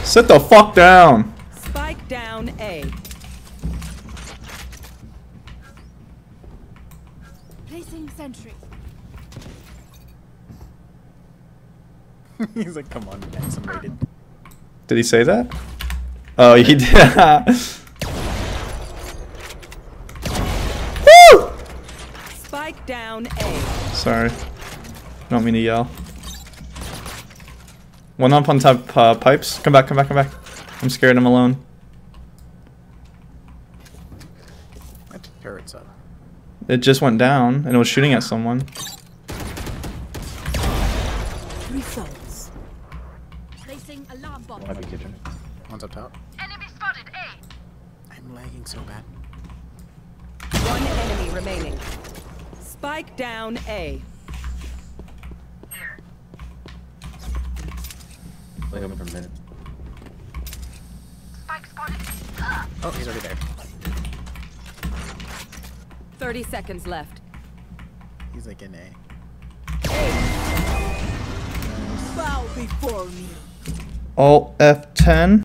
Sit the fuck down. Spike down A. Placing sentry. He's like, come on, guys, I'm rated. Did he say that? Oh, he did. Woo! Spike down A. Sorry. Don't mean to yell. One up on top pipes. Come back, come back, come back. I'm scared I'm alone. My turret's up. It just went down and it was shooting at someone. Results. Placing alarm bomb. Heavy kitchen. One's up top. Enemy spotted A. I'm lagging so bad. One enemy remaining. Spike down A. Like I'm from a minute. Spike spotted. Oh, he's already there. 30 seconds left. He's like in A. Bow before me. Alt F10.